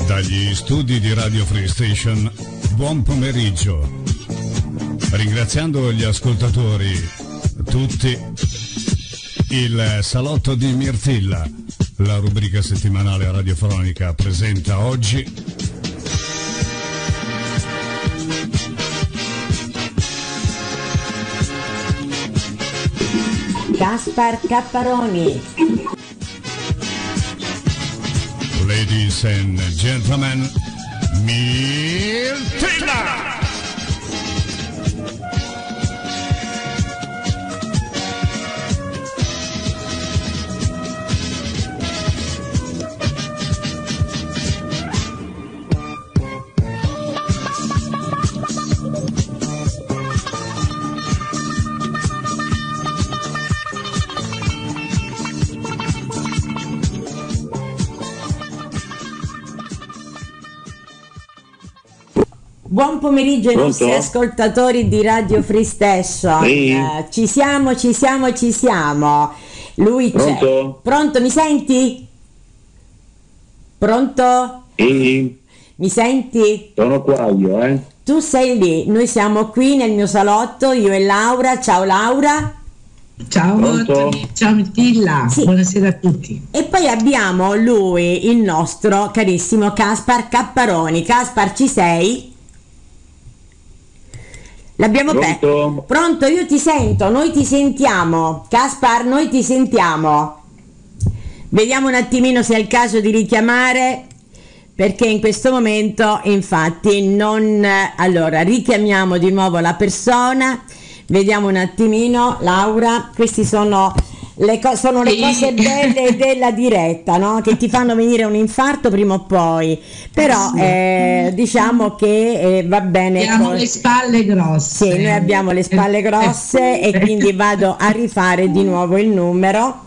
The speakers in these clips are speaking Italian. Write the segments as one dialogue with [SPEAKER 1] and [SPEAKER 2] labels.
[SPEAKER 1] Dagli studi di Radio Free Station, buon pomeriggio. Ringraziando gli ascoltatori tutti, il Salotto di Mirtilla, la rubrica settimanale radiofonica, presenta oggi
[SPEAKER 2] Gaspar Capparoni.
[SPEAKER 1] Ladies and gentlemen, Mirtilla!
[SPEAKER 2] Buon pomeriggio ai nostri ascoltatori di Radio Free Station.
[SPEAKER 3] Sì.
[SPEAKER 2] Ci siamo. Lui c'è. Pronto, mi senti? Pronto?
[SPEAKER 3] Sì.
[SPEAKER 2] Mi senti?
[SPEAKER 3] Sono qua io,
[SPEAKER 2] Tu sei lì, noi siamo qui nel mio salotto, io e Laura. Ciao Laura.
[SPEAKER 4] Ciao Anthony, ciao Mirtilla,
[SPEAKER 2] Sì.
[SPEAKER 4] Buonasera a tutti.
[SPEAKER 2] E poi abbiamo lui, il nostro carissimo Gaspar Capparoni. Gaspar, ci sei? L'abbiamo
[SPEAKER 3] Pronto?
[SPEAKER 2] Pronto, io ti sento, noi ti sentiamo. Gaspar, noi ti sentiamo. Vediamo un attimino se è il caso di richiamare, perché in questo momento infatti non... Allora, richiamiamo di nuovo la persona, vediamo un attimino. Laura, questi sono le cose belle della diretta, no? Che ti fanno venire un infarto prima o poi, però diciamo che va bene.
[SPEAKER 4] Abbiamo le spalle grosse.
[SPEAKER 2] Sì, noi abbiamo le spalle grosse e quindi vado a rifare di nuovo il numero.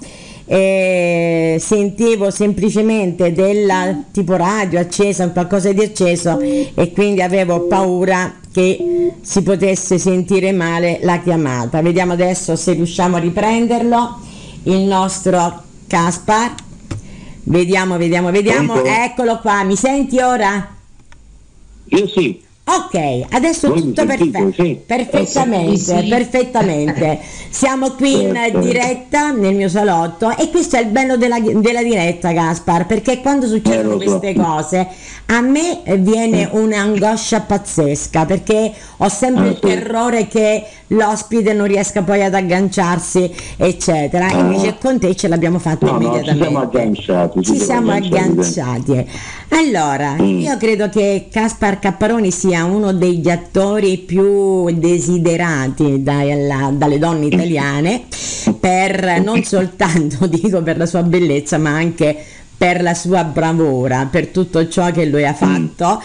[SPEAKER 2] Sentivo semplicemente della tipo radio accesa, qualcosa di acceso, e quindi avevo paura che si potesse sentire male la chiamata. Vediamo adesso se riusciamo a riprenderlo il nostro Gaspar. Vediamo.
[SPEAKER 3] Pronto?
[SPEAKER 2] Eccolo qua, mi senti ora?
[SPEAKER 3] Io sì.
[SPEAKER 2] Ok, adesso
[SPEAKER 3] Voi
[SPEAKER 2] tutto
[SPEAKER 3] mi sentite?
[SPEAKER 2] perfetto,
[SPEAKER 3] Sì.
[SPEAKER 2] perfettamente,
[SPEAKER 4] Sì.
[SPEAKER 2] perfettamente. Siamo qui in
[SPEAKER 3] Certo.
[SPEAKER 2] diretta nel mio salotto, e questo è il bello della diretta, Gaspar, perché quando succedono
[SPEAKER 3] Lo so.
[SPEAKER 2] queste cose a me viene un'angoscia pazzesca, perché ho sempre il
[SPEAKER 3] Sì.
[SPEAKER 2] terrore che l'ospite non riesca poi ad agganciarsi, eccetera. Invece con te ce l'abbiamo fatto
[SPEAKER 3] No,
[SPEAKER 2] immediatamente.
[SPEAKER 3] ci siamo agganciati.
[SPEAKER 2] Ci siamo agganciati. Allora, io credo che Gaspar Capparoni sia uno degli attori più desiderati dalle donne italiane, per non soltanto, dico, per la sua bellezza, ma anche per la sua bravura, per tutto ciò che lui ha fatto,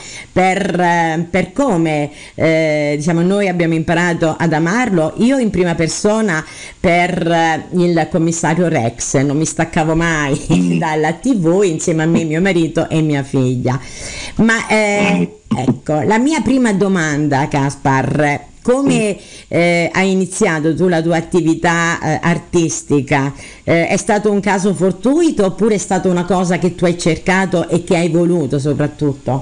[SPEAKER 2] per come diciamo noi abbiamo imparato ad amarlo. Io in prima persona per il commissario Rex, non mi staccavo mai dalla TV, insieme a me, mio marito e mia figlia. Ma ecco, la mia prima domanda, Gaspar: come hai iniziato tu la tua attività artistica? È stato un caso fortuito oppure è stata una cosa che tu hai cercato e che hai voluto soprattutto?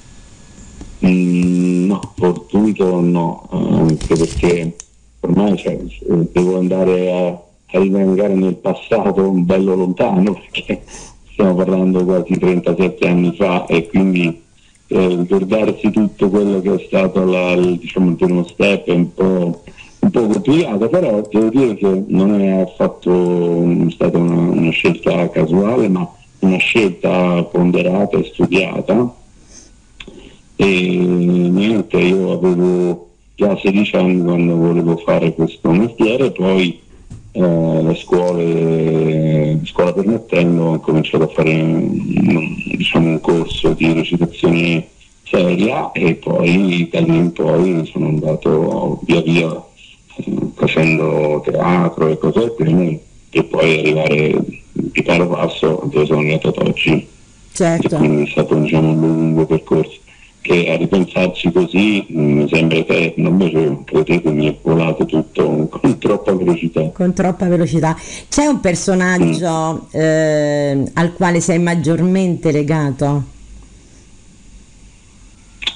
[SPEAKER 3] No, fortuito no, anche perché ormai devo andare a rimangere nel passato bello lontano, perché stiamo parlando quasi 37 anni fa, e quindi ricordarsi tutto quello che è stato il primo step è un po' complicato, però devo dire che non è affatto stata una scelta casuale, ma una scelta ponderata e studiata. E niente, io avevo già 16 anni quando volevo fare questo mestiere, poi le scuola permettendo ho cominciato a fare un corso di recitazione seria, e poi da lì in poi sono andato via via facendo teatro e cose del genere, e poi arrivare di paro passo dove sono arrivato ad oggi.
[SPEAKER 2] Certo.
[SPEAKER 3] E quindi è stato un lungo percorso che, a ripensarci così, mi sembra eterno, invece credetemi è volato tutto con troppa velocità.
[SPEAKER 2] Con troppa velocità. C'è un personaggio al quale sei maggiormente legato?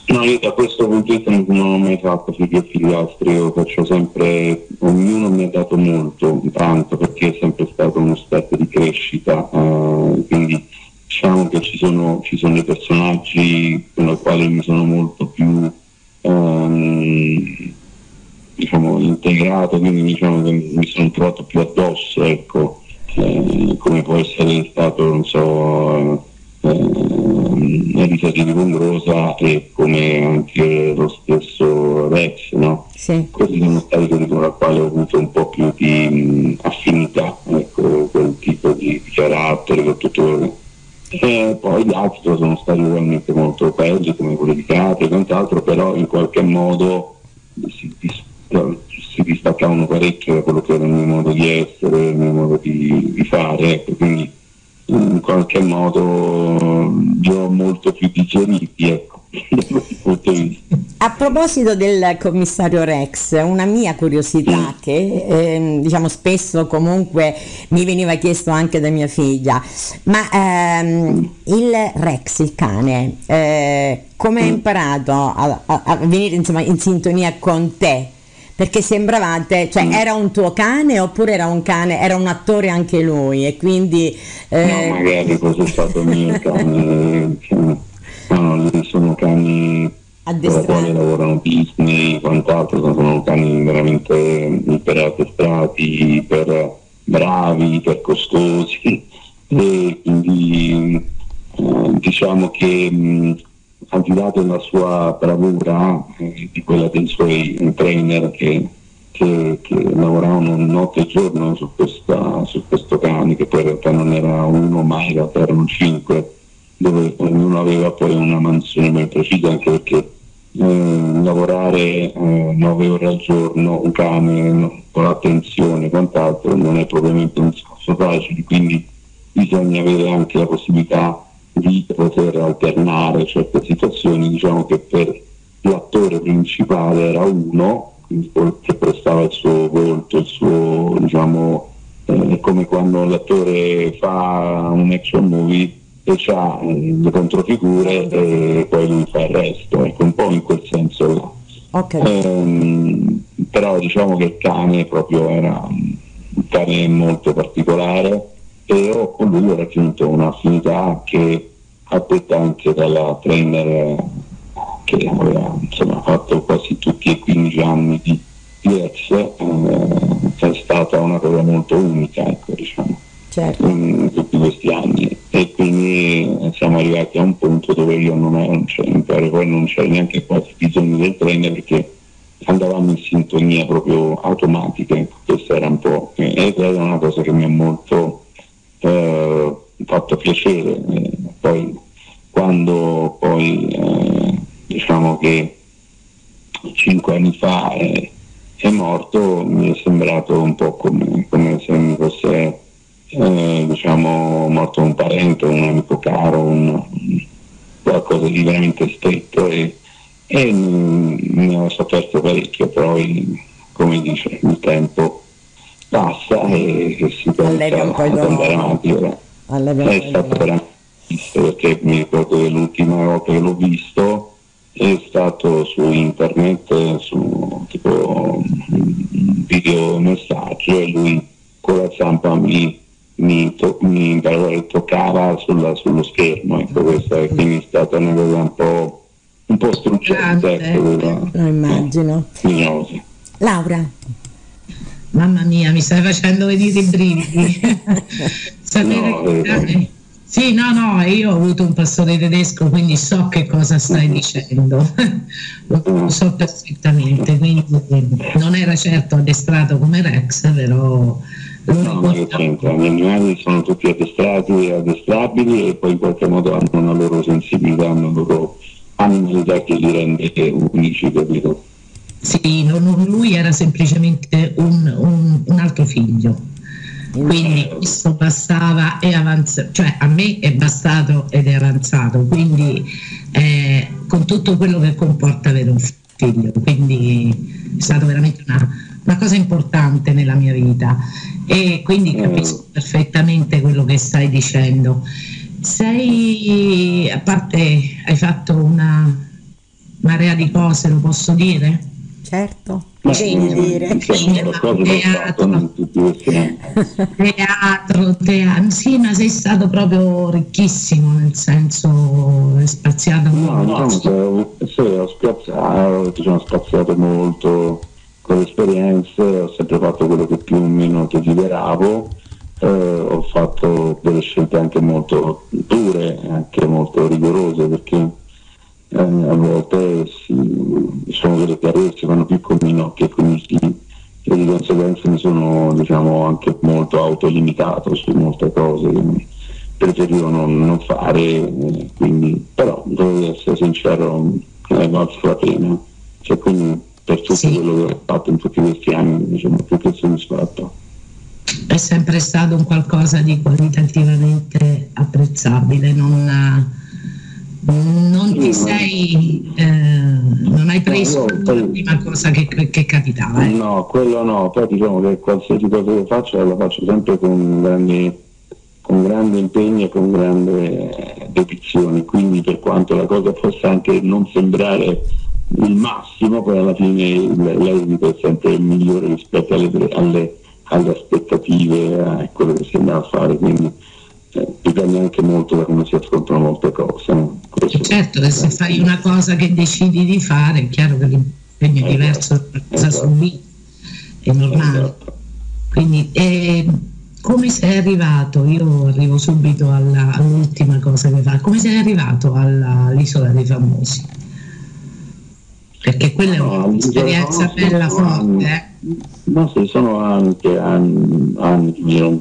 [SPEAKER 3] No, io da questo punto di vista non ho mai fatto figli e figliastri, io faccio sempre, ognuno mi ha dato molto, tanto, perché è sempre stato uno step di crescita, quindi diciamo che ci sono dei personaggi con i quali mi sono molto più diciamo integrato, quindi diciamo che mi sono trovato più addosso, ecco, come può essere stato, non so, Elisa di Vongrosa e come anche lo stesso Rex, no?
[SPEAKER 2] Sì.
[SPEAKER 3] Questi sono stati quelli con i quali ho avuto un po' più di affinità, ecco, quel tipo di carattere, con tutto quello. E poi gli altri sono stati ugualmente molto belli, come quelli di Capri e quant'altro, però in qualche modo si distaccavano parecchio da quello che era il mio modo di essere, il mio modo di fare, ecco, quindi in qualche modo li ho molto più digeriti, ecco, da questo punto di vista.
[SPEAKER 2] A proposito del commissario Rex, una mia curiosità che diciamo spesso comunque mi veniva chiesto anche da mia figlia, ma il Rex, il cane, come ha imparato a venire insomma in sintonia con te? Perché sembravate, cioè era un tuo cane oppure era un cane, era un attore anche lui e quindi...
[SPEAKER 3] No, magari fosse stato il mio cane, no, sono cani per i quali lavorano Disney, quant'altro, sono cani veramente iper addestrati, iper bravi, iper costosi e quindi diciamo che al di là della sua bravura, di quella dei suoi trainer che lavoravano notte e giorno su questo cane, che poi in realtà non era uno, ma in realtà erano 5, dove ognuno aveva poi una mansione ben precisa, anche perché lavorare 9 ore al giorno un cane con attenzione e quant'altro non è propriamente un discorso facile, quindi bisogna avere anche la possibilità di poter alternare certe situazioni. Diciamo che per l'attore principale era uno che prestava il suo volto, il suo, diciamo, è come quando l'attore fa un action movie e c'ha le controfigure e poi lui fa il resto, ecco, un po' in quel senso là.
[SPEAKER 2] Okay.
[SPEAKER 3] Però diciamo che il cane proprio era un cane molto particolare e io con lui ho raggiunto un'affinità che ha detto anche dalla trainer che aveva insomma fatto quasi tutti i 15 anni di Rex, è stata una cosa molto unica, ecco, diciamo,
[SPEAKER 2] certo,
[SPEAKER 3] in tutti questi anni, e quindi siamo arrivati a un punto dove io non c'era neanche quasi bisogno del trainer, perché andavamo in sintonia proprio automatica, ecco. Questo era un po' ed era una cosa che mi ha molto fatto piacere. Poi quando diciamo che 5 anni fa è morto, mi è sembrato un po' come se mi fosse diciamo morto un parente, un amico caro, qualcosa di veramente stretto, e mi ho sofferto parecchio, però come dice il tempo passa e si pensa ad andare avanti. È stato veramente, perché mi ricordo che l'ultima volta che l'ho visto è stato su internet, su tipo un video messaggio, e lui con la zampa mi toccava sullo schermo, ecco, questa è quindi stata una cosa un po' struggente, ecco,
[SPEAKER 2] lo immagino. Laura.
[SPEAKER 4] Mamma mia, mi stai facendo venire i brividi. Sì, no, io ho avuto un pastore tedesco, quindi so che cosa stai dicendo, lo so perfettamente, quindi non era certo addestrato come Rex, però...
[SPEAKER 3] No, ma che c'entra? Gli animali sono tutti addestrati e addestrabili, e poi in qualche modo hanno una loro sensibilità, una loro animalità che li rende unici, capito?
[SPEAKER 4] Sì, lui era semplicemente un altro figlio, quindi questo bastava e avanzato, cioè a me è bastato ed è avanzato, quindi con tutto quello che comporta avere un figlio, quindi è stato veramente una cosa importante nella mia vita, e quindi capisco perfettamente quello che stai dicendo. A parte hai fatto una marea di cose, lo posso dire?
[SPEAKER 2] Certo,
[SPEAKER 3] Ma
[SPEAKER 2] devi dire.
[SPEAKER 4] Teatro, sì, ma sei stato proprio ricchissimo, nel senso è spaziato molto.
[SPEAKER 3] Sono spaziato molto con le esperienze, ho sempre fatto quello che più o meno desideravo, ho fatto delle scelte anche molto dure, anche molto rigorose, perché a volte sono delle carriere che si fanno più con i nocchi e con i figli, e di conseguenza mi sono, diciamo, anche molto autolimitato su molte cose che preferivo non fare, quindi, però devo essere sincero, è valso la pena, cioè, quindi per tutto quello che ho fatto in tutti questi anni mi sono più che soddisfatto.
[SPEAKER 4] È sempre stato un qualcosa di qualitativamente apprezzabile, non ti sei non hai preso la prima cosa che capitava.
[SPEAKER 3] No, quello no, poi diciamo che qualsiasi cosa che faccio la faccio sempre con grande impegno e con grande dedizione, quindi per quanto la cosa possa anche non sembrare il massimo, poi alla fine l'esito è sempre il migliore rispetto alle aspettative, a quello che si andava a fare, quindi dipende anche molto da come si affrontano molte cose.
[SPEAKER 4] Certo, che se fai una cosa che decidi di fare è chiaro che l'impegno è diverso da una cosa subita, è normale. Quindi come sei arrivato? Io arrivo subito all'ultima cosa che fa. Come sei arrivato all'Isola dei Famosi? Perché quella è un'esperienza bella forte.
[SPEAKER 3] No, sì, sono anche anni che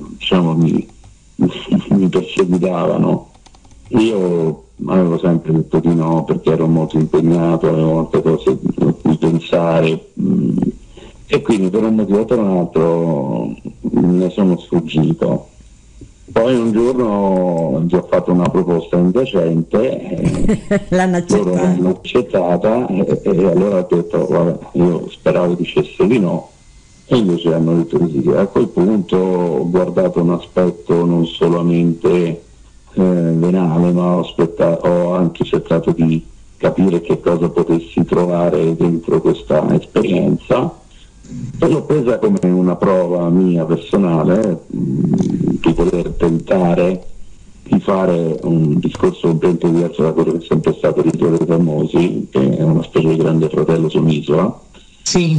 [SPEAKER 3] mi perseguitavano. Io avevo sempre detto di no perché ero molto impegnato, avevo molte cose a cui pensare, e quindi per un motivo o per un altro ne sono sfuggito. Poi un giorno gli ho fatto una proposta indecente, loro l'hanno accettata, e allora ho detto vabbè, io speravo dicesse di no, e invece hanno detto di sì. A quel punto ho guardato un aspetto non solamente venale, ma ho anche cercato di capire che cosa potessi trovare dentro questa esperienza, e l'ho presa come una prova mia personale di poter tentare di fare un discorso ben diverso da quello che è sempre stato l'Isola dei Famosi, che è una specie di Grande Fratello su un'isola.
[SPEAKER 4] Sì.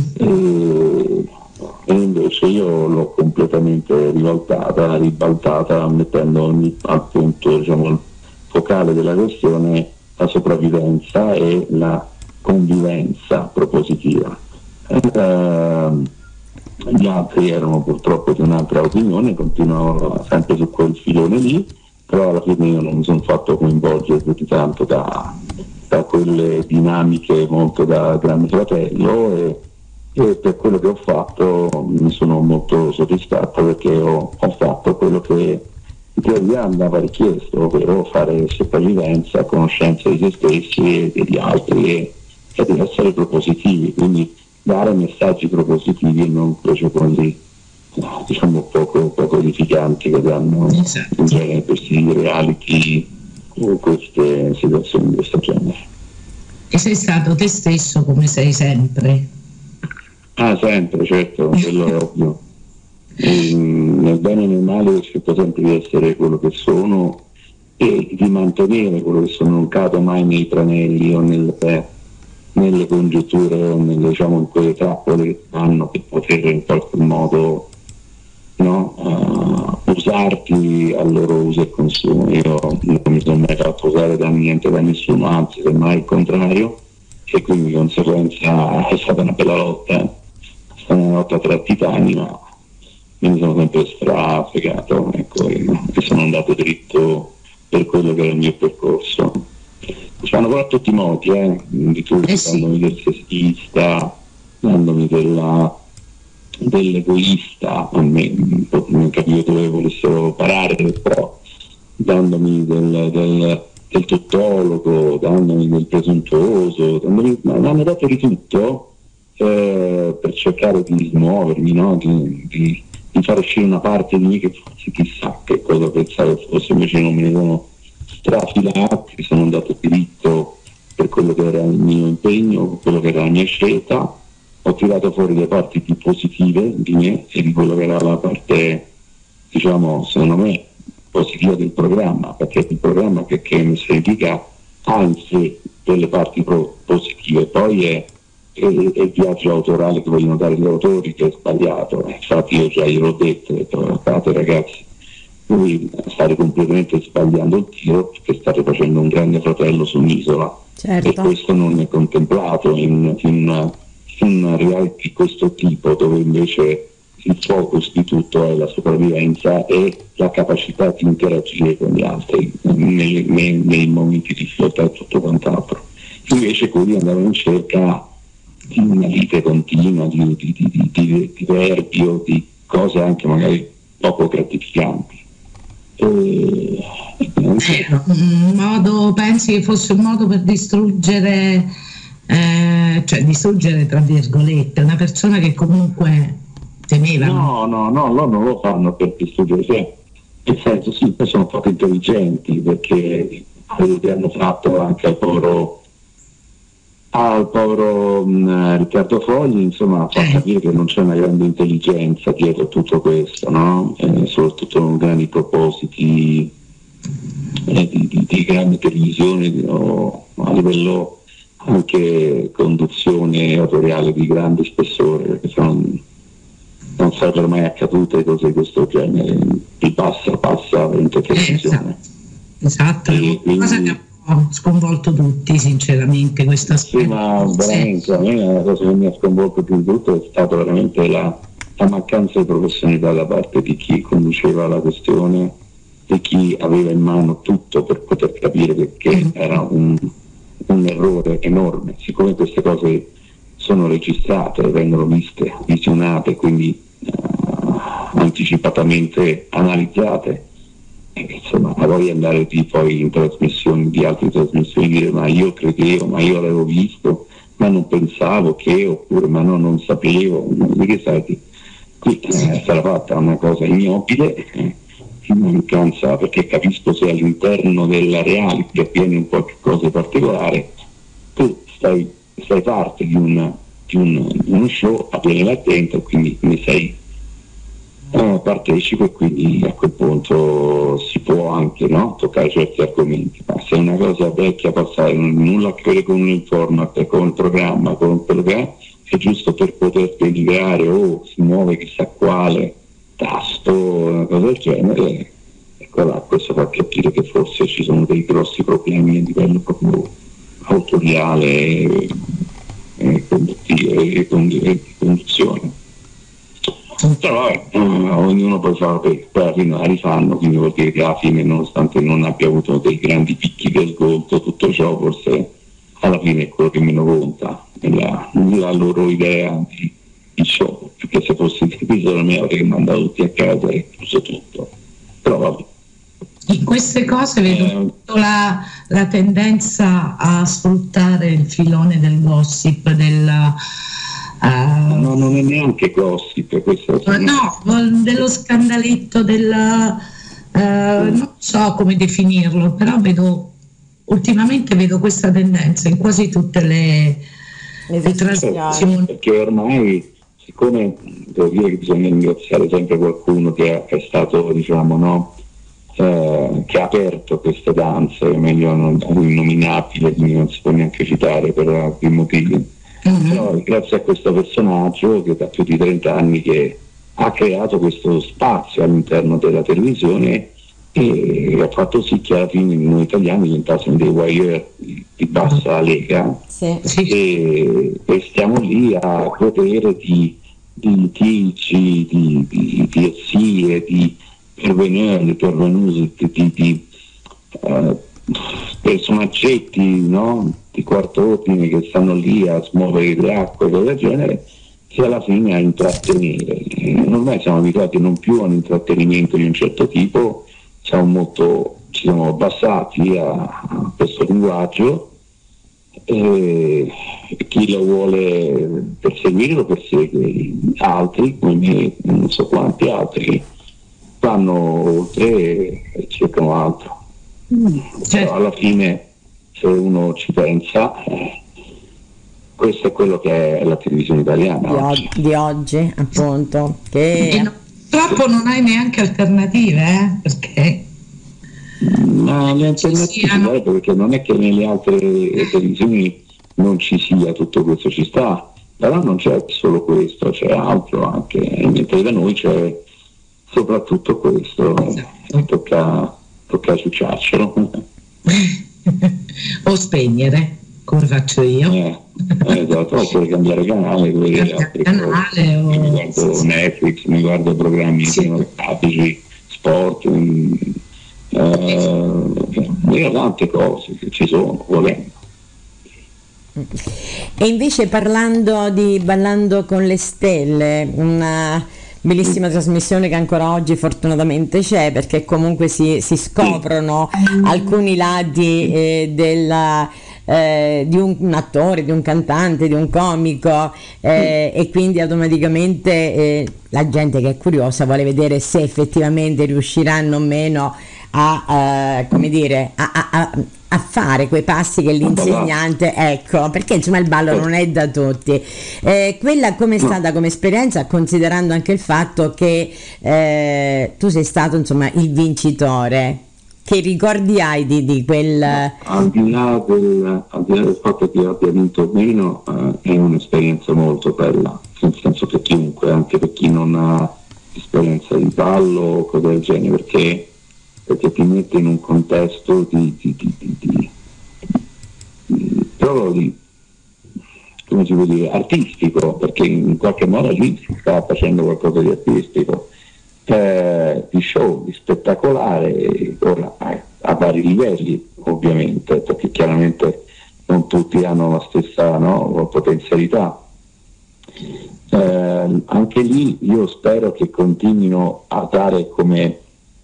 [SPEAKER 3] E invece io l'ho completamente ribaltata, mettendo al punto, diciamo, il focale della questione la sopravvivenza e la convivenza propositiva. Gli altri erano purtroppo di un'altra opinione, continuavano sempre su quel filone lì, però alla fine io non mi sono fatto coinvolgere più di tanto da quelle dinamiche molto da Grande Fratello, e per quello che ho fatto mi sono molto soddisfatto, perché ho fatto quello che in teoria andava richiesto, ovvero fare sopravvivenza, conoscenza di se stessi e degli altri, e di essere propositivi, quindi dare messaggi propositivi e non invece quelli, diciamo, poco edificanti che danno in genere questi reality o queste situazioni di questo genere.
[SPEAKER 4] E sei stato te stesso come sei sempre?
[SPEAKER 3] Sempre, certo, quello è ovvio. Nel bene e nel male cerco sempre di essere quello che sono e di mantenere quello che sono, non cado mai nei tranelli o nelle congetture o in quelle trappole che fanno per poter in qualche modo usarti al loro uso e consumo. Io non mi sono mai fatto usare da niente, da nessuno, anzi semmai il contrario, e quindi di conseguenza è stata una bella lotta. Una lotta tra titani, ma mi sono sempre strafregato, ecco, e sono andato dritto per quello che era il mio percorso. Si fanno però tutti i modi, di tutto, dandomi del sessista, dandomi dell'egoista, a me non capivo dove volessero parare, però dandomi del tuttologo, dandomi del presuntuoso, hanno dato di tutto, per cercare di smuovermi, di far uscire una parte di me che forse chissà che cosa pensavo fosse, invece non me ne sono strafilati, sono andato diritto per quello che era il mio impegno, per quello che era la mia scelta. Ho tirato fuori le parti più positive di me e di quello che era la parte, diciamo, secondo me positiva del programma, perché il programma che mi significa anzi delle parti positive, poi è il viaggio autorale che vogliono dare gli autori, che è sbagliato. Infatti io già gliel'ho detto, guardate ragazzi, voi state completamente sbagliando il tiro, perché state facendo un grande fratello su un'isola,
[SPEAKER 2] certo.
[SPEAKER 3] E questo non è contemplato in un reality di questo tipo, dove invece il focus di tutto è la sopravvivenza e la capacità di interagire con gli altri nei momenti di difficoltà e tutto quant'altro. Invece quelli andavano in cerca di una lite continua, di verbi o di cose anche magari poco gratificanti.
[SPEAKER 4] Pensi che fosse un modo per distruggere, cioè distruggere tra virgolette, una persona che comunque temeva?
[SPEAKER 3] No, loro non lo fanno per distruggere, cioè, nel senso sì, poi sono poco intelligenti, perché quello che hanno fatto anche al povero Riccardo Fogli, insomma, fa capire che non c'è una grande intelligenza dietro tutto questo, no? Soprattutto grandi propositi di grande televisione a livello anche conduzione autoriale di grande spessore, perché non sarebbero mai accadute cose di questo genere, di passa in televisione.
[SPEAKER 4] Esatto, è una cosa che ha sconvolto tutti, sinceramente, questo aspetto.
[SPEAKER 3] Sì, ma veramente a me la cosa che mi ha sconvolto più di tutto è stata veramente la mancanza di professionalità da parte di chi conduceva la questione, di chi aveva in mano tutto per poter capire che era un errore enorme. Siccome queste cose sono registrate, vengono viste, visionate, quindi anticipatamente analizzate, insomma, a voi andare poi in trasmissioni di altre trasmissioni, dire ma io credevo, ma io l'avevo visto, ma non pensavo che, oppure ma no, non sapevo, che sai, qui sarà fatta una cosa ignobile, in mancanza, perché capisco se all'interno della reality avviene un qualche cosa di particolare, tu stai parte di uno show, avviene là dentro, quindi ne sei partecipo, e quindi a quel punto si può anche toccare certi argomenti, ma se è una cosa vecchia passare, nulla a che vedere con un format, con il programma, con quello che è giusto per poter deliberare o si muove chissà quale tasto, una cosa del genere, ecco là, questo fa capire che forse ci sono dei grossi problemi a livello proprio autoriale e di conduzione. Però ognuno poi fa, poi alla fine la rifanno, quindi vuol dire che alla fine, nonostante non abbia avuto dei grandi picchi di ascolto, tutto ciò forse alla fine è quello che meno conta nella loro idea di show, perché se fosse diviso la mia avrei mandato tutti a casa e chiuso tutto. Però vabbè.
[SPEAKER 4] In queste cose vedo la tendenza a sfruttare il filone del gossip,
[SPEAKER 3] no, non è neanche gossip questo.
[SPEAKER 4] Dello scandaletto, non so come definirlo, però ultimamente vedo questa tendenza in quasi tutte le trasmissioni.
[SPEAKER 3] Perché ormai, siccome devo dire che bisogna ringraziare sempre qualcuno che è stato, diciamo, che ha aperto queste danze, meglio innominabile, quindi non si può neanche citare per altri motivi. Però grazie a questo personaggio che da più di 30 anni che ha creato questo spazio all'interno della televisione e ha fatto sì che alla fine noi italiani diventassimo dei voyeur di bassa lega, e stiamo lì a godere di litigii, di essie, di pervenuti, di personaggetti, di quarto ordine che stanno lì a smuovere le acque e cose del genere, che alla fine a intrattenere. Ormai siamo abituati non più a un intrattenimento di un certo tipo, ci siamo abbassati a questo linguaggio, e chi lo vuole perseguire lo persegue, altri come me, non so quanti altri, vanno oltre e cercano altro. Però alla fine se uno ci pensa, questo è quello che è la televisione italiana
[SPEAKER 2] di oggi, appunto, che
[SPEAKER 4] purtroppo non hai neanche alternative, perché
[SPEAKER 3] ma le alternative, perché non è che nelle altre televisioni non ci sia tutto questo, ci sta, però non c'è solo questo, c'è altro anche, mentre da noi c'è soprattutto questo. Esatto. Tocca ciucciarcelo
[SPEAKER 4] o spegnere, come faccio io.
[SPEAKER 3] Esatto, oppure cambiare canale,
[SPEAKER 4] mi
[SPEAKER 3] guardo Netflix, mi guardo programmi cinematografici, sport, tante cose che ci sono, volendo.
[SPEAKER 2] E invece parlando di Ballando con le Stelle, una bellissima trasmissione che ancora oggi fortunatamente c'è, perché comunque si scoprono alcuni lati di un attore, di un cantante, di un comico, e quindi automaticamente la gente che è curiosa vuole vedere se effettivamente riusciranno o meno a fare quei passi che l'insegnante, ecco, perché insomma il ballo non è da tutti. Quella come è stata come esperienza, considerando anche il fatto che tu sei stato insomma il vincitore? Che ricordi hai di quel...
[SPEAKER 3] Al di là del fatto che io abbia vinto o meno, è un'esperienza molto bella, nel senso che chiunque, anche per chi non ha esperienza di ballo o cose del genere, perché ti mette in un contesto come si può dire, artistico, perché in qualche modo lì si sta facendo qualcosa di artistico, di show, di spettacolare, ora a vari livelli ovviamente, perché chiaramente non tutti hanno la stessa potenzialità. Anche lì io spero che continuino a dare come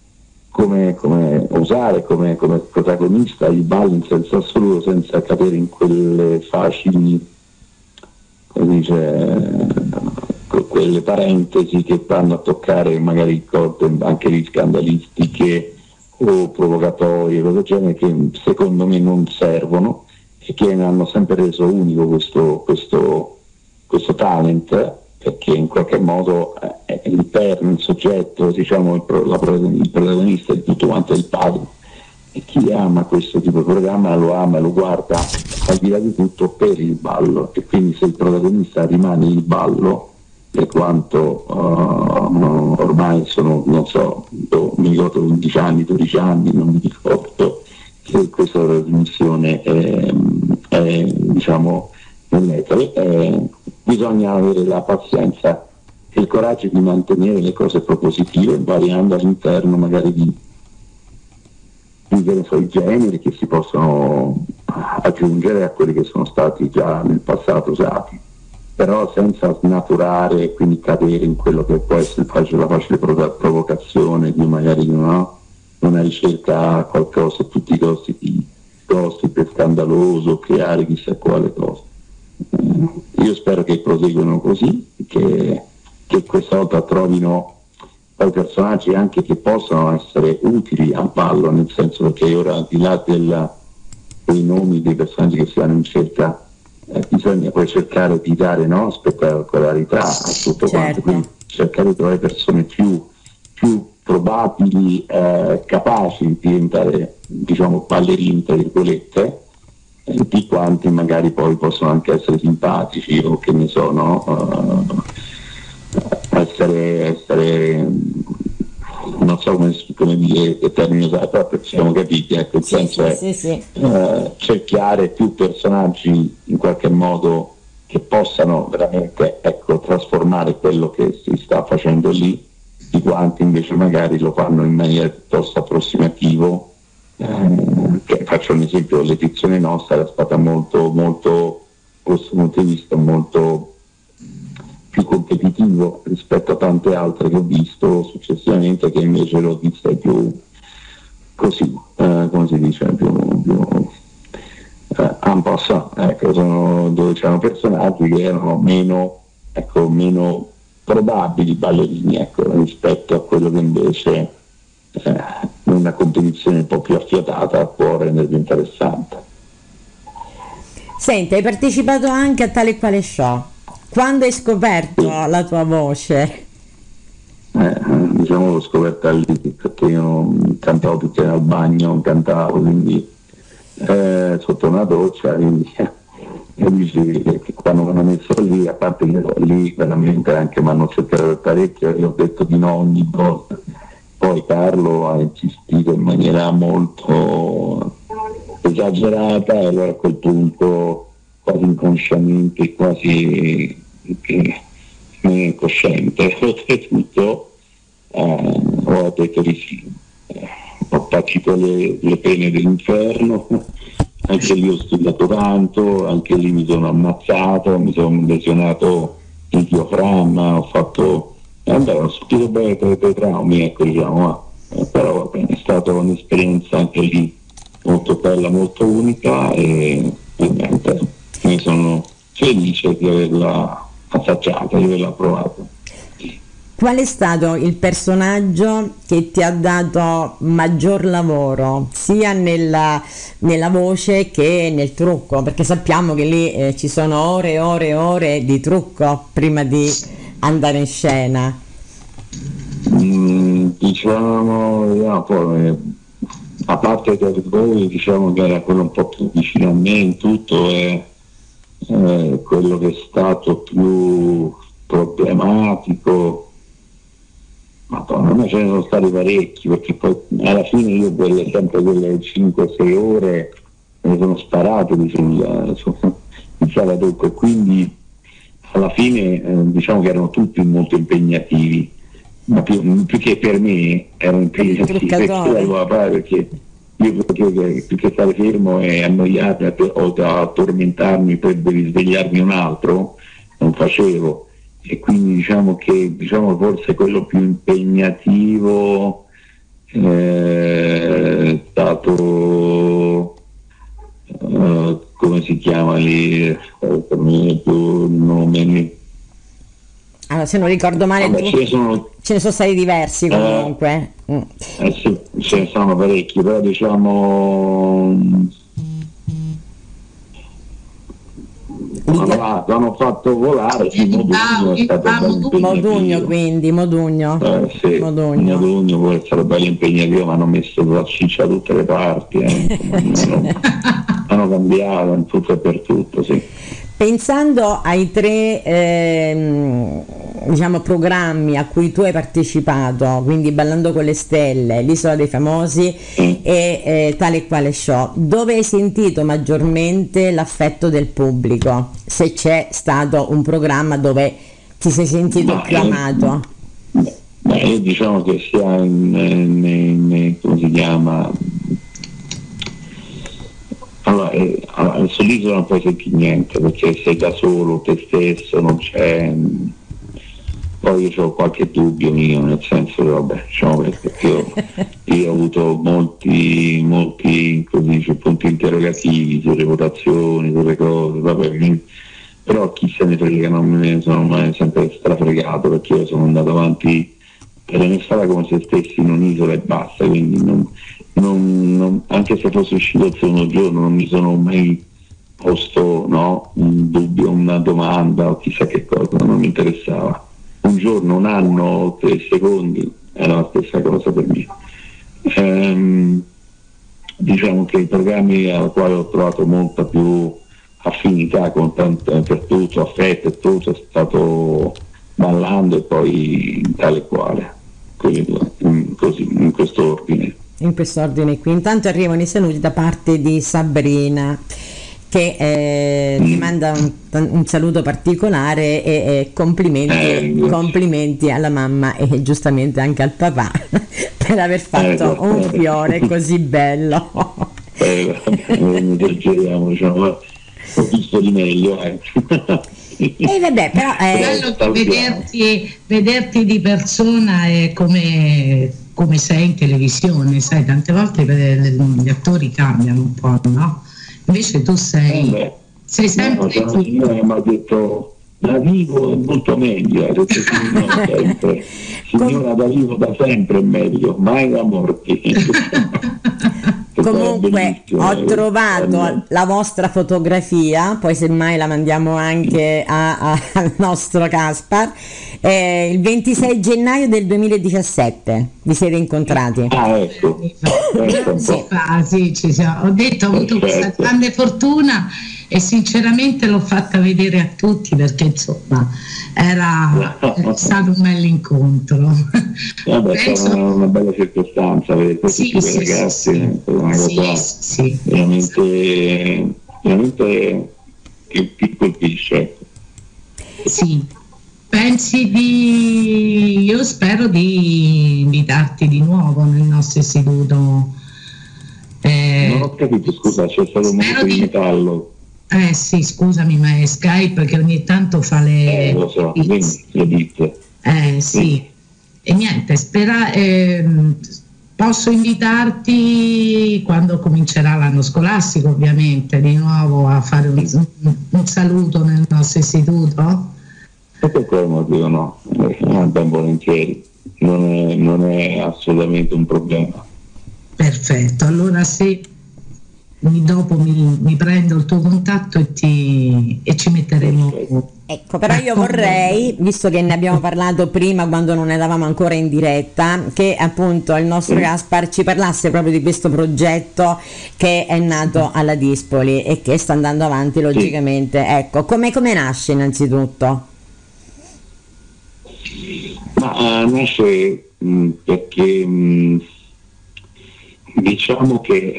[SPEAKER 3] usare come protagonista il ballo in senso assoluto, senza cadere in quelle facili, come dice, quelle parentesi che vanno a toccare magari corde anche di scandalistiche o provocatorie, cose del genere, che secondo me non servono e che hanno sempre reso unico questo talent, perché in qualche modo l'interno, il soggetto, diciamo il protagonista di tutto quanto è il padre, e chi ama questo tipo di programma lo ama e lo guarda al di là di tutto per il ballo, e quindi se il protagonista rimane il ballo, per quanto ormai sono, non so, mi ricordo 11 anni, 12 anni, non mi ricordo, che questa trasmissione è diciamo bisogna avere la pazienza e il coraggio di mantenere le cose propositive, variando all'interno magari di i generi che si possono aggiungere a quelli che sono stati già nel passato usati, però senza snaturare e quindi cadere in quello che può essere la facile provocazione di magari una ricerca a qualcosa a tutti i costi di gossip scandaloso, creare chissà quale cosa. Io spero che proseguano così, che questa volta trovino poi personaggi anche che possano essere utili al ballo, nel senso che ora, al di là dei nomi dei personaggi che si vanno in cerca, bisogna poi cercare di dare spettacolarità a tutto quanto, quindi cercare di trovare persone più probabili, capaci di diventare, diciamo, ballerini tra virgolette, di quanti magari poi possono anche essere simpatici o che ne so, essere non so come dire che termine usare, però ci siamo capiti, ecco, il senso è cercare più personaggi in qualche modo che possano veramente, ecco, trasformare quello che si sta facendo lì, di quanti invece magari lo fanno in maniera piuttosto approssimativa. Faccio un esempio, l'edizione nostra era stata molto, molto, da questo punto di vista, molto più competitivo rispetto a tante altre che ho visto successivamente, che invece l'ho vista più così, come si dice, più un po' dove c'erano personaggi che erano meno probabili ballerini, ecco, rispetto a quello che invece una competizione un po' più affiatata può rendere più interessante.
[SPEAKER 2] Senti, hai partecipato anche a Tale e Quale Show. Quando hai scoperto la tua voce?
[SPEAKER 3] Diciamo l'ho scoperta lì, perché io cantavo tutte al bagno, cantavo, quindi sotto una doccia, quindi e dici che quando mi hanno messo lì, a parte che lì veramente anche mi hanno cercato parecchio, io ho detto di no ogni volta. Poi Carlo ha insistito in maniera molto esagerata e allora a quel punto quasi inconsciamente, quasi incosciente, oltretutto ho detto di sì. Ho patito le pene dell'inferno, anche lì ho studiato tanto, anche lì mi sono ammazzato, mi sono lesionato il diaframma, ho subito bene dei traumi, ecco, diciamo, però va bene, è stata un'esperienza anche lì molto bella, molto unica e niente, ne sono felice di averla affacciata, di averla provata.
[SPEAKER 2] Qual è stato il personaggio che ti ha dato maggior lavoro, sia nella voce che nel trucco? Perché sappiamo che lì ci sono ore e ore e ore di trucco prima di andare in scena.
[SPEAKER 3] Diciamo, poi, a parte per voi, diciamo che era quello un po' più vicino a me in tutto, è quello che è stato più problematico. Madonna, ma ce ne sono stati parecchi, perché poi alla fine io sempre quelle 5-6 ore me ne sono sparato di sala dopo, e quindi alla fine diciamo che erano tutti molto impegnativi, ma più che per me erano impegnativi perché io più che stare fermo e annoiarmi o da tormentarmi per svegliarmi un altro, non facevo. E quindi diciamo che forse quello più impegnativo è stato come si chiama lì, per me più nome.
[SPEAKER 2] Allora, se non ricordo male, ce ne sono stati diversi comunque.
[SPEAKER 3] Sì, ce ne sono parecchi, però diciamo l'hanno fatto volare,
[SPEAKER 2] Modugno, quindi Modugno.
[SPEAKER 3] Sì, Modugno può essere bello impegnativo, ma hanno messo la ciccia da tutte le parti, hanno cambiato in tutto e per tutto, sì.
[SPEAKER 2] Pensando ai tre programmi a cui tu hai partecipato, quindi Ballando con le Stelle, L'Isola dei Famosi e Tale e Quale Show, dove hai sentito maggiormente l'affetto del pubblico? Se c'è stato un programma dove ti sei sentito più amato?
[SPEAKER 3] Io diciamo che sia come si chiama? Allora, sull'isola non puoi sentire niente perché sei da solo, te stesso, non c'è. Poi io ho qualche dubbio mio, nel senso che vabbè, diciamo perché io ho avuto molti punti interrogativi sulle votazioni, sulle cose, vabbè, però chi se ne frega, non me ne sono mai sempre strafregato, perché io sono andato avanti per me stava come se stessi in un'isola e basta, quindi anche se fosse uscito il secondo giorno non mi sono mai posto un dubbio, una domanda o chissà che cosa, non mi interessava. Un giorno, un anno, 3 secondi era la stessa cosa per me. Diciamo che i programmi ai quali ho trovato molta più affinità con per tutto, affetto e tutto, è stato Ballando e poi Tale e Quale, così, in questo ordine.
[SPEAKER 2] In questo ordine qui. Intanto arrivano i saluti da parte di Sabrina, che ti manda un saluto particolare e complimenti alla mamma e giustamente anche al papà per aver fatto un fiore così bello.
[SPEAKER 3] Esageriamo, diciamo, ho visto di meglio.
[SPEAKER 2] Vabbè, però
[SPEAKER 4] vederti di persona è come sei in televisione, sai, tante volte gli attori cambiano un po', no? Invece tu sei sempre
[SPEAKER 3] mi ha detto da vivo è molto meglio, ha detto sempre. Signora, da vivo da sempre è meglio, mai da morti.
[SPEAKER 2] comunque ho trovato la vostra fotografia, poi semmai la mandiamo anche al nostro Caspar, il 26 gennaio del 2017 vi siete incontrati.
[SPEAKER 3] Ecco.
[SPEAKER 4] Sì, ci siamo. Ho detto, ho avuto questa grande fortuna e sinceramente l'ho fatta vedere a tutti, perché insomma era stato un bell'incontro.
[SPEAKER 3] È una bella circostanza vedere questi ragazzi, una cosa veramente che colpisce.
[SPEAKER 4] Sì. Io spero di invitarti di nuovo nel nostro istituto.
[SPEAKER 3] Non ho capito, scusa, c'è stato un momento di metallo.
[SPEAKER 4] Sì, scusami, ma è Skype che ogni tanto fa
[SPEAKER 3] lo so, le ditte.
[SPEAKER 4] Sì. E niente, posso invitarti quando comincerà l'anno scolastico, ovviamente, di nuovo a fare un saluto nel nostro istituto?
[SPEAKER 3] E per quel motivo no, ben volentieri, non è assolutamente un problema.
[SPEAKER 4] Perfetto, allora se dopo mi prendo il tuo contatto e ci metteremo.
[SPEAKER 2] Ecco, però io vorrei, visto che ne abbiamo parlato prima quando non eravamo ancora in diretta, che appunto il nostro Caspar ci parlasse proprio di questo progetto che è nato alla Dispoli e che sta andando avanti logicamente. Ecco, come nasce innanzitutto?
[SPEAKER 3] Ma nasce perché diciamo che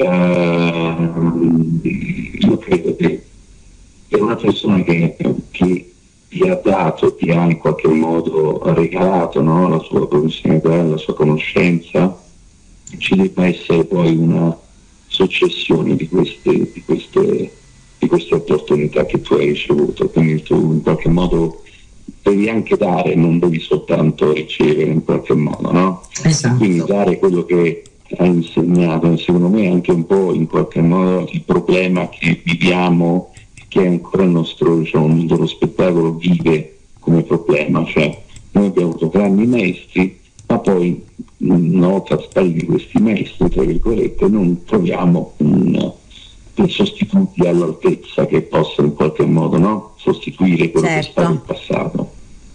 [SPEAKER 3] io credo che per una persona che ti ha dato, ti ha in qualche modo regalato, no, la sua professionalità, la sua conoscenza, ci debba essere poi una successione di queste opportunità che tu hai ricevuto, quindi tu in qualche modo devi anche dare, non devi soltanto ricevere in qualche modo, no?
[SPEAKER 4] Esatto.
[SPEAKER 3] Quindi dare quello che hai insegnato, secondo me è anche un po' in qualche modo il problema che viviamo, che ancora il nostro, diciamo, mondo dello spettacolo vive come problema, cioè noi abbiamo avuto grandi maestri, ma poi una volta spariti questi maestri, tra virgolette, non troviamo dei sostituti all'altezza che possano in qualche modo, no, sostituire quello che è stato il passato.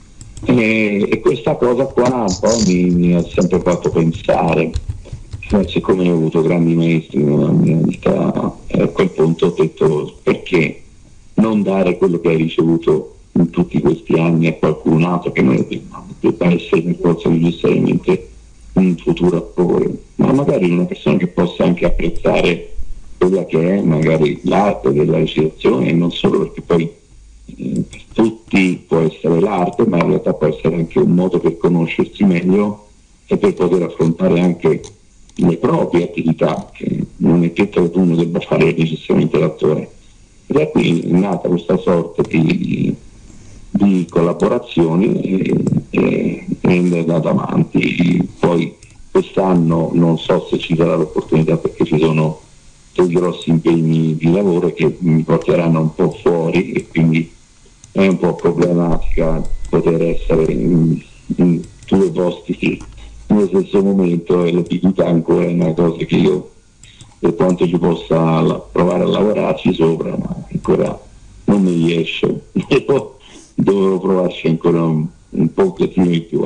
[SPEAKER 3] E questa cosa qua un po' mi ha sempre fatto pensare, cioè, siccome ho avuto grandi maestri nella mia vita, a quel punto ho detto: perché non dare quello che hai ricevuto in tutti questi anni a qualcun altro, che non debba essere per forza necessariamente un futuro attore, ma magari una persona che possa anche apprezzare quella che è magari l'arte della recitazione, e non solo, perché poi per tutti può essere l'arte, ma in realtà può essere anche un modo per conoscersi meglio e per poter affrontare anche le proprie attività, che non è che uno debba fare necessariamente l'attore. Ed è qui nata questa sorta di collaborazioni e è andata avanti. Poi quest'anno non so se ci sarà l'opportunità, perché ci sono dei grossi impegni di lavoro che mi porteranno un po' fuori, e quindi è un po' problematica poter essere in due posti nello stesso momento, e l'attività ancora è una cosa che io, per quanto ci possa provare a lavorarci sopra, ma ancora non mi riesce. Dovrò provarci ancora un pochettino di più.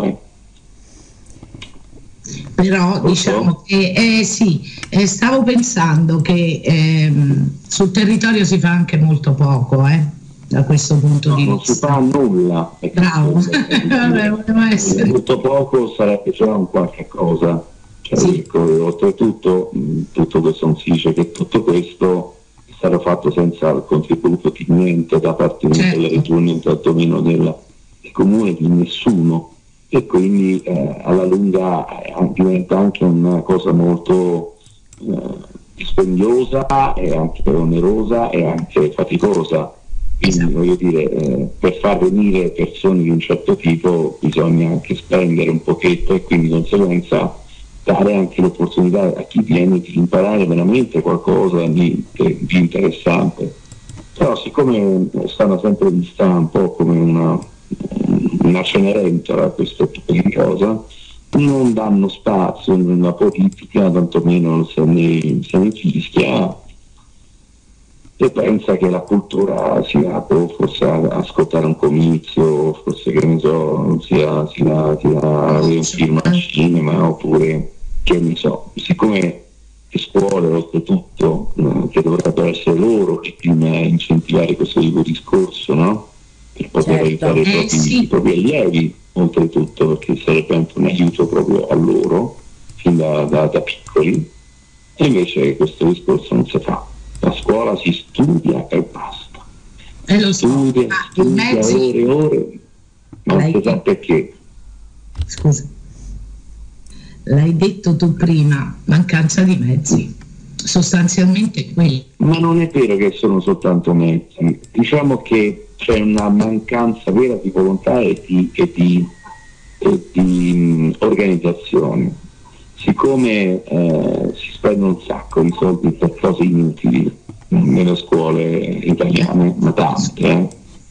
[SPEAKER 4] Però diciamo che stavo pensando che sul territorio si fa anche molto poco, da questo punto di vista.
[SPEAKER 3] Non si fa nulla.
[SPEAKER 4] Bravo. Vabbè, essere
[SPEAKER 3] molto poco sarebbe già un qualche cosa. Cioè, sì. Oltretutto, tutto questo non si dice che tutto questo è stato fatto senza il contributo di niente da parte della regione, tantomeno del comune, di nessuno. E quindi alla lunga diventa anche una cosa molto dispendiosa, e anche onerosa e anche faticosa. Quindi voglio dire, per far venire persone di un certo tipo bisogna anche spendere un pochetto, e quindi di conseguenza dare anche l'opportunità a chi viene di imparare veramente qualcosa di interessante. Però siccome stanno sempre vista un po' come una Cenerentola questo tipo di cosa, non danno spazio nella politica, tantomeno se ne fischia, e pensa che la cultura sia forse ascoltare un comizio, forse che ne so, sia un film al cinema, oppure che ne so, siccome le scuole oltretutto che dovrebbero essere loro che prima incentivare questo tipo di discorso, no? Per poter aiutare i propri allievi, oltretutto, perché sarebbe anche un aiuto proprio a loro fin da piccoli, e invece questo discorso non si fa. La scuola si studia e basta. Studia ore e ore, ma non si sa perché.
[SPEAKER 4] Scusa, l'hai detto tu prima, mancanza di mezzi, sostanzialmente quelli.
[SPEAKER 3] Ma non è vero che sono soltanto mezzi, diciamo che c'è una mancanza vera di volontà e di organizzazione. Siccome si spendono un sacco di soldi per cose inutili nelle scuole italiane, ma tante,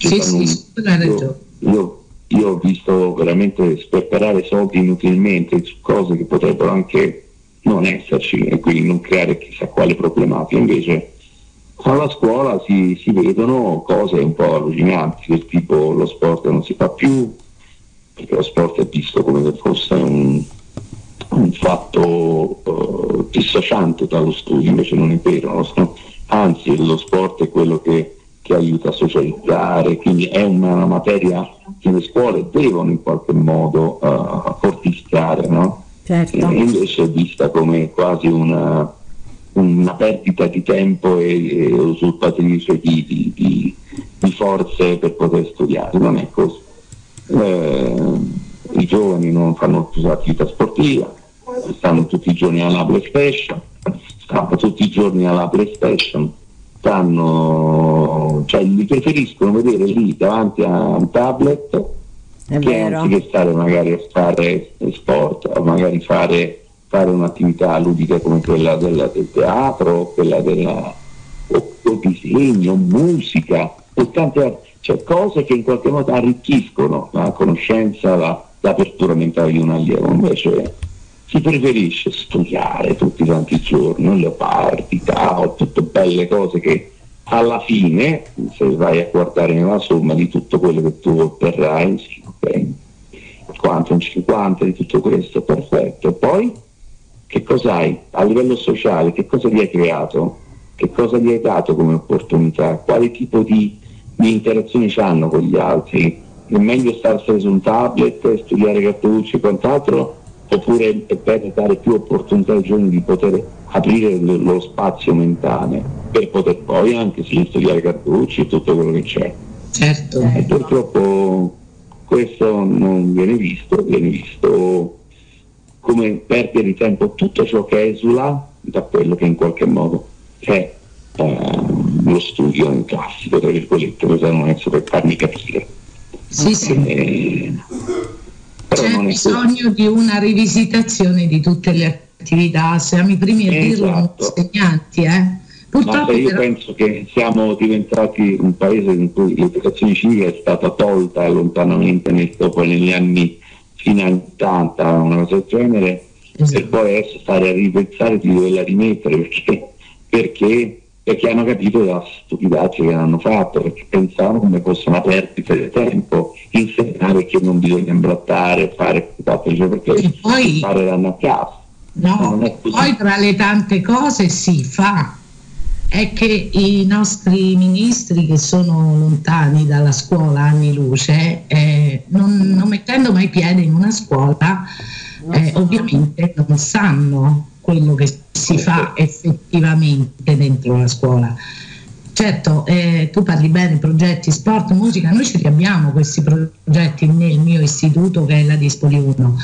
[SPEAKER 3] io ho visto veramente sperperare soldi inutilmente su cose che potrebbero anche non esserci e quindi non creare chissà quale problematica. Invece alla scuola si vedono cose un po' allucinanti, del tipo lo sport non si fa più, perché lo sport è visto come se fosse un fatto dissociante dallo studio, invece non è vero, anzi lo sport è quello che aiuta a socializzare, quindi è una materia che le scuole devono in qualche modo fortificare, no?
[SPEAKER 2] Certo.
[SPEAKER 3] E invece è vista come quasi una perdita di tempo e usurpatrice di forze per poter studiare. Non è così. I giovani non fanno più attività sportiva, stanno tutti i giorni alla PlayStation, li preferiscono vedere lì davanti a un tablet che anziché stare magari a fare sport, o magari fare un'attività ludica come quella del teatro, quella o disegno, musica, o tante altre, cioè cose che in qualche modo arricchiscono la conoscenza, l'apertura mentale di un allievo. Invece si preferisce studiare tutti i giorni, leopardi, Tao, tutte belle cose che alla fine, se vai a guardare nella somma di tutto quello che tu otterrai, sì, ok, quanto un 50 di tutto questo, perfetto. E poi che cosa hai a livello sociale? Che cosa gli hai creato? Che cosa gli hai dato come opportunità? Quale tipo di interazioni c'hanno con gli altri? È meglio starsene su un tablet, studiare cartucci e quant'altro, oppure è bene dare più opportunità ai giovani di poter aprire lo spazio mentale per poter poi anche studiare cartucci e tutto quello che c'è.
[SPEAKER 4] Certo.
[SPEAKER 3] E purtroppo questo non viene visto come perdere di tempo tutto ciò che esula da quello che in qualche modo è lo studio classico, tra virgolette, per non essere per farmi capire.
[SPEAKER 4] Sì. C'è bisogno di una rivisitazione di tutte le attività, siamo i primi a dirlo insegnanti, Purtroppo
[SPEAKER 3] io penso che siamo diventati un paese in cui l'educazione civica è stata tolta lontanamente negli anni fino agli 80, una cosa del genere, per poi adesso stare a ripensare di doverla rimettere perché hanno capito la stupidaggine che hanno fatto, perché pensavano come fosse una perdita di tempo insegnare che non bisogna imbrattare, fare perché
[SPEAKER 4] poi
[SPEAKER 3] impareranno a casa.
[SPEAKER 4] Poi tra le tante cose si fa è che i nostri ministri, che sono lontani dalla scuola anni luce, non mettendo mai piede in una scuola, ovviamente non sanno quello che si fa effettivamente dentro la scuola. Certo, tu parli bene, progetti, sport, musica, noi ce li abbiamo questi progetti nel mio istituto, che è la Dispoli 1,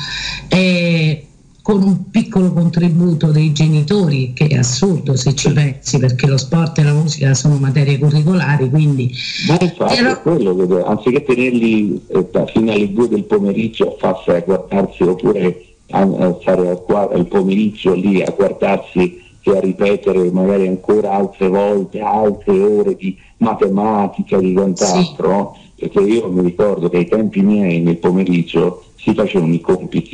[SPEAKER 4] con un piccolo contributo dei genitori, che è assurdo se ci pensi, perché lo sport e la musica sono materie curricolari, quindi
[SPEAKER 3] è quello che anziché tenerli fino alle 2 del pomeriggio a guardarsi, oppure a fare il pomeriggio lì a guardarsi e a ripetere magari ancora altre volte altre ore di matematica, di quant'altro, perché io mi ricordo che ai tempi miei nel pomeriggio si facevano i compiti,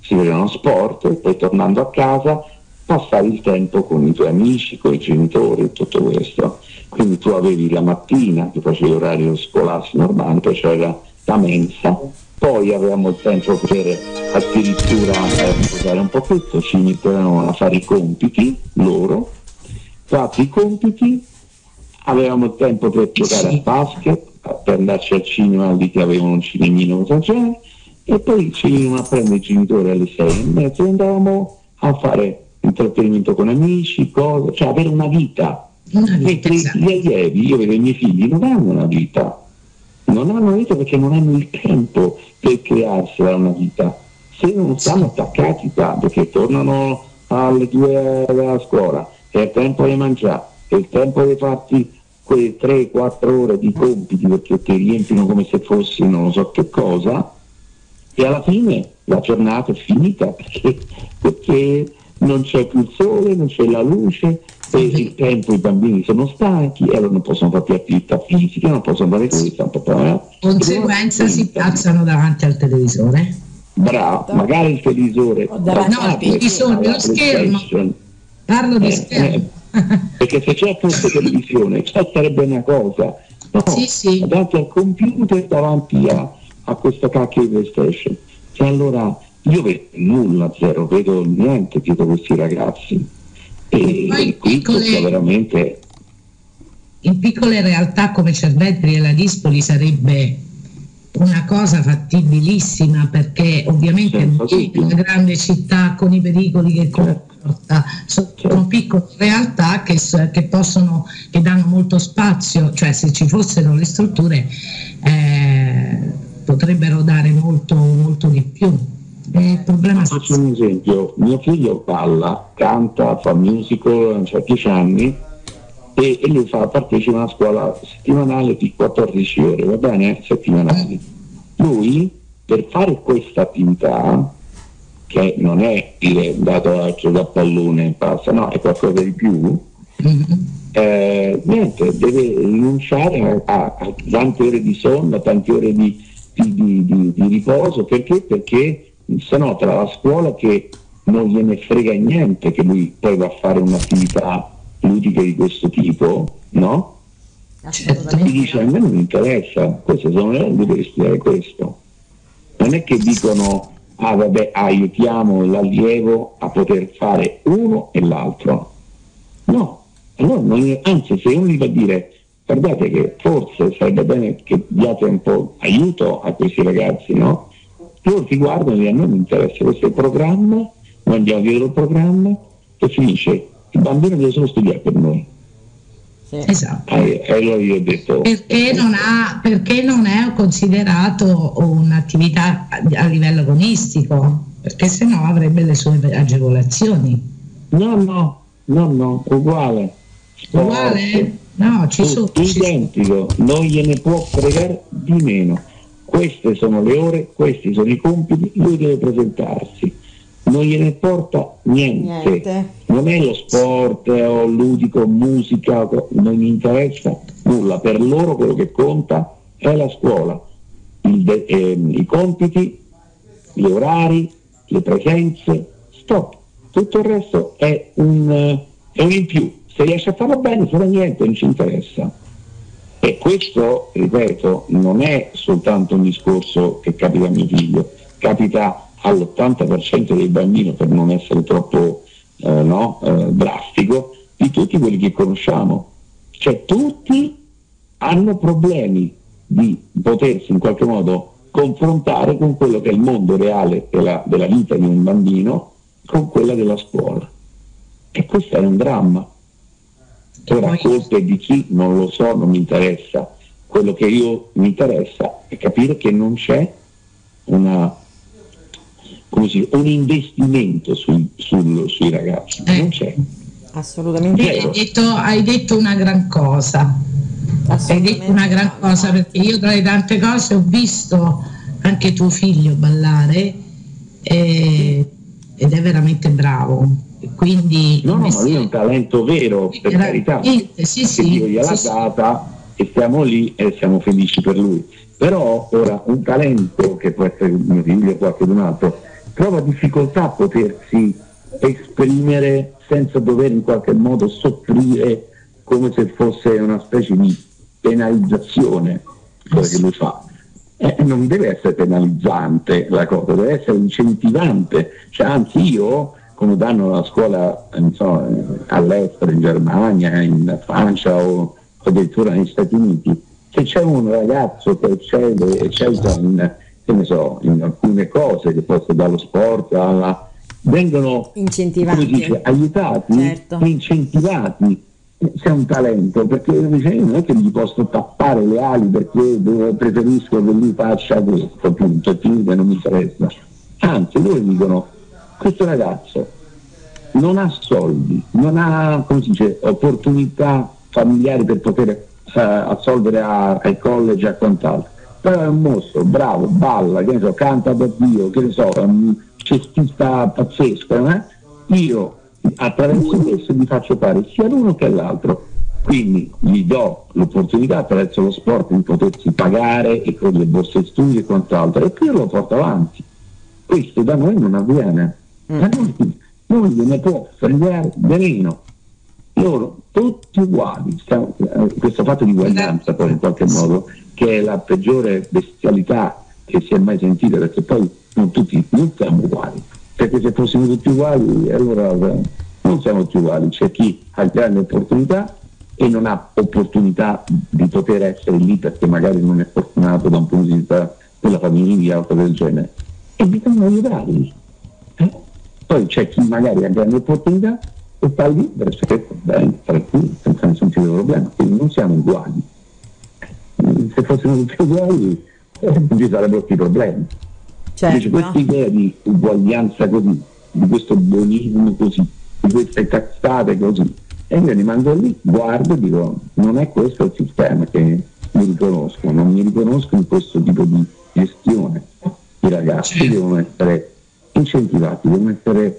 [SPEAKER 3] si facevano sport e poi tornando a casa passavi il tempo con i tuoi amici, con i genitori e tutto questo. Quindi tu avevi la mattina, che facevi l'orario scolastico normale, poi c'era la mensa, poi avevamo il tempo per addirittura usare un po' questo, ci mettevano a fare i compiti loro, fatti i compiti, avevamo il tempo per giocare a basket, per andarci al cinema lì che avevano un cinemino e poi ci venivano a prendere i genitori alle 6:30 e andavamo a fare intrattenimento con amici, cose, cioè avere una vita. Mentre
[SPEAKER 4] esatto.
[SPEAKER 3] gli allievi, io vedo i miei figli, non hanno una vita perché non hanno il tempo per crearsela una vita, se non stanno attaccati qua, perché tornano alle 2 della scuola, è il tempo di mangiare, è il tempo di farti quelle 3-4 ore di compiti perché ti riempiono come se fossi non lo so che cosa, e alla fine la giornata è finita perché non c'è più il sole, non c'è la luce, e il tempo i bambini sono stanchi e allora non possono fare più attività fisica, non possono fare questo,
[SPEAKER 4] conseguenza si piazzano davanti al televisore.
[SPEAKER 3] Bravo, magari il televisore,
[SPEAKER 4] no, il televisore, lo schermo, parlo di schermo.
[SPEAKER 3] Perché se c'è fosse televisione sarebbe una cosa, no,
[SPEAKER 4] sì.
[SPEAKER 3] davanti al computer, davanti a questa cacchio di PlayStation, e allora io vedo nulla, zero, vedo niente dietro questi ragazzi. E qui veramente
[SPEAKER 4] in piccole realtà come Cervetri e la Dispoli sarebbe una cosa fattibilissima, perché ovviamente una grande città con i pericoli che comporta, sono piccole realtà che danno molto spazio, cioè se ci fossero le strutture potrebbero dare molto, molto di più. Il problema
[SPEAKER 3] faccio un esempio, mio figlio balla, canta, fa musical, ha 10 anni e lui partecipa a una scuola settimanale di 14 ore, va bene? Settimanali. Lui per fare questa attività, che non è dato a giocare a pallone e basta, no, è qualcosa di più, niente, deve rinunciare a tante ore di sonno, a tante ore di riposo, perché se no tra la scuola che non gliene frega niente che lui poi va a fare un'attività ludica di questo tipo, no? Ti dice a me non mi interessa, queste sono le regole, devi studiare questo. Non è che dicono aiutiamo l'allievo a poter fare uno e l'altro, no, allora anzi se uno gli va a dire guardate che forse sarebbe bene che diate un po' aiuto a questi ragazzi, no? Loro ti guardano e a noi non interessa, questo è il programma, noi andiamo dietro il programma e finisce, il bambino deve solo studiare per noi.
[SPEAKER 2] Sì.
[SPEAKER 4] Esatto.
[SPEAKER 3] Allora io ho detto
[SPEAKER 4] perché non è considerato un'attività a livello agonistico, perché sennò avrebbe le sue agevolazioni.
[SPEAKER 3] No, uguale.
[SPEAKER 4] No,
[SPEAKER 3] identico, non gliene può fregare di meno. Queste sono le ore, questi sono i compiti, lui deve presentarsi, non gliene porta niente. Non è lo sport o ludico, musica, non gli interessa nulla, per loro quello che conta è la scuola, i compiti, gli orari, le presenze, stop, tutto il resto è un in più, se riesce a farlo bene farà niente, non ci interessa. E questo, ripeto, non è soltanto un discorso che capita a mio figlio, capita all'80% dei bambini, per non essere troppo drastico, di tutti quelli che conosciamo. Cioè tutti hanno problemi di potersi in qualche modo confrontare con quello che è il mondo reale della vita di un bambino, con quella della scuola. E questo è un dramma. Ora colpa di chi non lo so, non mi interessa. Quello che mi interessa è capire che non c'è un investimento sui ragazzi, non c'è.
[SPEAKER 2] Assolutamente.
[SPEAKER 4] Hai detto una gran cosa. Hai detto una gran cosa, perché io tra le tante cose ho visto anche tuo figlio ballare ed è veramente bravo. Quindi
[SPEAKER 3] ma lui è un talento vero, per carità, Dio gliel'ha data e stiamo lì e siamo felici per lui. Però ora un talento che può essere mio figlio o qualcun altro trova difficoltà a potersi esprimere senza dover in qualche modo soffrire, come se fosse una specie di penalizzazione quello che lui fa. Non deve essere penalizzante la cosa, deve essere incentivante, cioè, anzi io, come danno la scuola all'estero, in Germania, in Francia o addirittura negli Stati Uniti, se c'è un ragazzo che eccelle in alcune cose, che può essere dallo sport vengono
[SPEAKER 2] incentivati,
[SPEAKER 3] aiutati,
[SPEAKER 2] certo,
[SPEAKER 3] e incentivati. Se è un talento, perché non è che gli posso tappare le ali perché preferisco che lui faccia questo, punto, e quindi non mi interessa. Anzi, loro dicono: questo ragazzo non ha soldi, non ha, come si dice, opportunità familiari per poter assolvere ai college e a quant'altro, però è un mostro, bravo, balla, che ne so, canta da Dio, che ne so, è un cestista pazzesco, io attraverso questo gli faccio fare sia l'uno che l'altro, quindi gli do l'opportunità attraverso lo sport di potersi pagare e con le borse studi e quant'altro, e poi lo porto avanti. Questo da noi non avviene, da noi non gliene può fregare veleno, loro tutti uguali. Questo fatto di uguaglianza poi in qualche modo, che è la peggiore bestialità che si è mai sentita, perché poi non siamo uguali, perché se fossimo tutti uguali allora non siamo tutti uguali. C'è chi ha grandi opportunità e non ha opportunità di poter essere lì perché magari non è fortunato da un punto di vista della famiglia o cose del genere, e bisogna aiutarli. Poi c'è chi magari ha grandi opportunità e sta lì perché bene, tranquillo, senza nessun tipo di problema, quindi non siamo uguali. Se fossimo tutti uguali non ci sarebbero più problemi.
[SPEAKER 2] Certo.
[SPEAKER 3] Invece questa idea di uguaglianza così, di questo buonismo così, di queste cazzate così, e io rimango lì, guardo e dico: non è questo il sistema che mi riconosco, non mi riconosco in questo tipo di gestione. I ragazzi devono essere incentivati, devono essere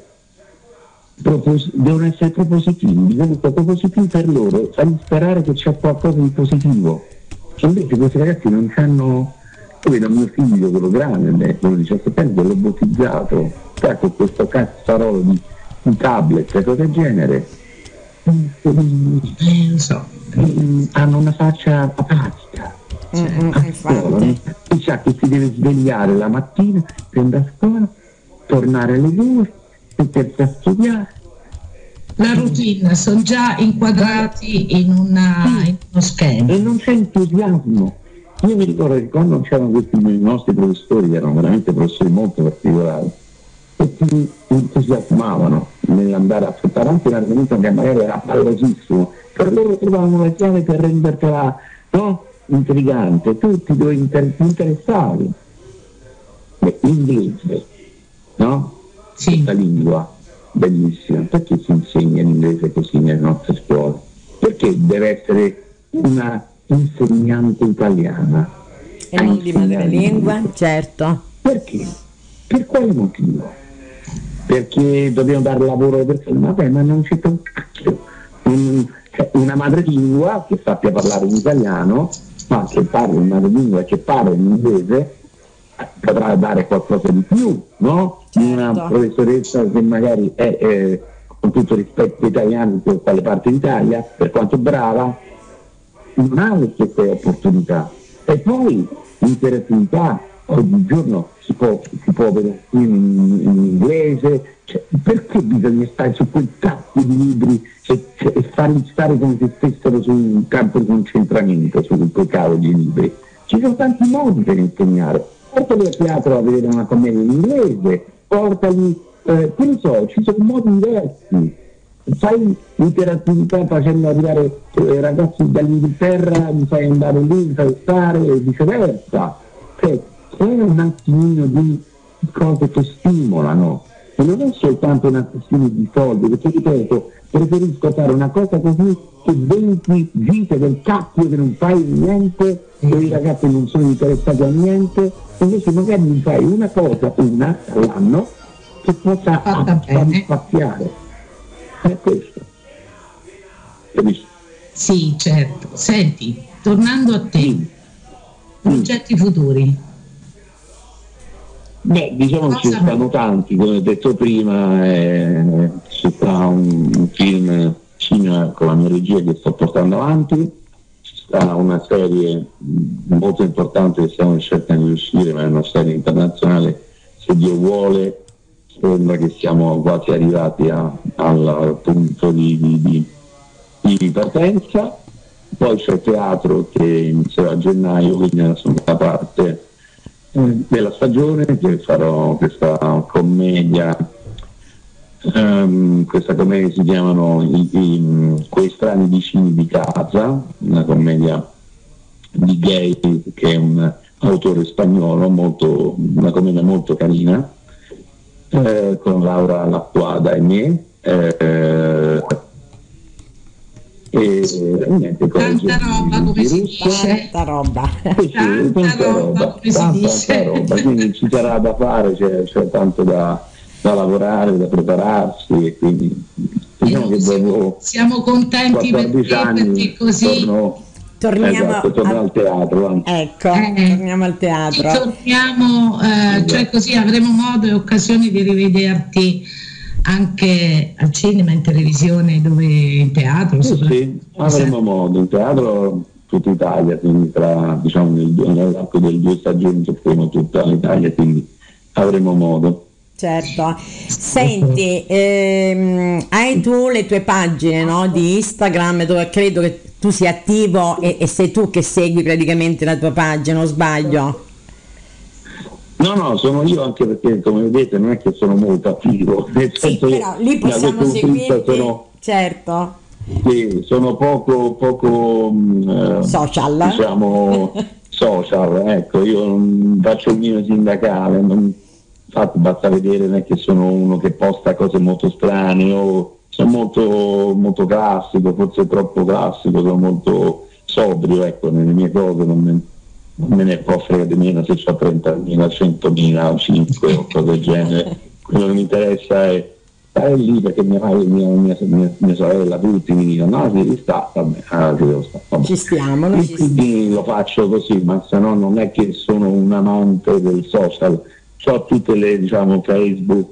[SPEAKER 3] propositivi, bisogna essere propositivi per loro, fargli sperare che c'è qualcosa di positivo. Invece questi ragazzi non hanno. Io vedo mio figlio, quello grande, quello di 17 anni, l'ho battezzato, con questo cazzarolo di tablet e cose del genere.
[SPEAKER 4] Lo so.
[SPEAKER 3] Hanno una faccia apatica.
[SPEAKER 2] Infatti.
[SPEAKER 3] Sa che si deve svegliare la mattina, prendere a scuola, tornare alle 2, mettersi a studiare.
[SPEAKER 4] La routine, sono già inquadrati in uno schema.
[SPEAKER 3] E non c'è entusiasmo. Io mi ricordo che quando c'erano questi nostri professori, che erano veramente professori molto particolari, e si entusiasmavano nell'andare a affrontare anche un argomento che magari era pallosissimo, per loro trovavano la chiave per rendertela intrigante, tutti dove interessavi. L'inglese, no?
[SPEAKER 4] Sì.
[SPEAKER 3] Questa lingua bellissima, perché si insegna l'inglese così nelle nostre scuole? Perché deve essere una insegnante italiana
[SPEAKER 2] e non di madrelingua? Certo.
[SPEAKER 3] Perché? Per quale motivo? Perché dobbiamo dare lavoro alle persone? Vabbè, ma non c'è un cacchio. Una madrelingua che sappia parlare in italiano, ma che parli in madrelingua e che parla in inglese, potrà dare qualcosa di più, no? Certo. Una professoressa che magari è con tutto rispetto italiano per quale parte d'Italia, per quanto brava, non ha queste opportunità. E poi l'interattività, oggigiorno si può vedere in inglese, perché bisogna stare su quel cazzo di libri e farli stare come se stessero su un campo di concentramento, su quei cavoli di libri? Ci sono tanti modi per insegnare. Portali a teatro a vedere una commedia in inglese, portali, che ne so, ci sono modi diversi. Fai interattività facendo arrivare ragazzi dall'Inghilterra, li fai andare lì, li fai stare e viceversa. Cioè, c'è un attimino di cose che stimolano, e non è soltanto una questione di soldi, perché ripeto, preferisco fare una cosa così che 20 gite del cacchio che non fai niente, dove i ragazzi non sono interessati a niente, invece magari mi fai una cosa, una all'anno, che possa spaziare. È questo. Capisci?
[SPEAKER 4] Sì, certo. Senti, tornando a te, progetti futuri.
[SPEAKER 3] Beh, diciamo che ci stanno tanti, come ho detto prima, ci sta un film cinema con la mia regia che sto portando avanti, ci sta una serie molto importante che stiamo cercando di uscire, ma è una serie internazionale, se Dio vuole, sembra che siamo quasi arrivati al punto di partenza. Poi c'è il teatro che inizierà a gennaio, quindi nella seconda parte della stagione, che farò questa commedia si chiamano Quei strani vicini di casa, una commedia di Gay, che è un autore spagnolo, una commedia molto carina, con Laura Lappuada e me, e niente,
[SPEAKER 4] tanta roba, come si dice,
[SPEAKER 2] tanta roba,
[SPEAKER 4] tanta roba,
[SPEAKER 3] quindi ci sarà da fare, c'è tanto da lavorare, da prepararsi, e quindi diciamo che dopo
[SPEAKER 4] siamo contenti per te, perché così
[SPEAKER 2] torniamo
[SPEAKER 3] al teatro.
[SPEAKER 2] Torniamo al teatro.
[SPEAKER 4] Torniamo, cioè così avremo modo e occasione di rivederti anche al cinema, in televisione, dove in teatro.
[SPEAKER 3] Sì, avremo modo, in teatro tutta Italia, quindi nell'arco delle 2 stagioni toccheremo tutta l'Italia, quindi avremo modo.
[SPEAKER 2] Certo. Senti, hai tu le tue pagine, no, di Instagram, dove credo che tu sia attivo e sei tu che segui praticamente la tua pagina, non sbaglio?
[SPEAKER 3] No, sono io, anche perché come vedete non è che sono molto attivo, nel senso
[SPEAKER 2] però lì possiamo seguirti, certo.
[SPEAKER 3] Sì, sono poco
[SPEAKER 2] social,
[SPEAKER 3] diciamo social, ecco, io non faccio il mio sindacale, infatti basta vedere, non è che sono uno che posta cose molto strane, o sono molto, molto classico, forse troppo classico, sono molto sobrio, ecco, nelle mie cose, non me ne può fregare di meno se ho 30.000, 100.000, 5 o cose del genere. Quello che mi interessa è stare lì, perché mia sorella, tutti mi dicono no, devi stare, vabbè.
[SPEAKER 2] Ci stiamo,
[SPEAKER 3] quindi lo faccio così, ma se no non è che sono un amante del social. C'ho tutte le, Facebook,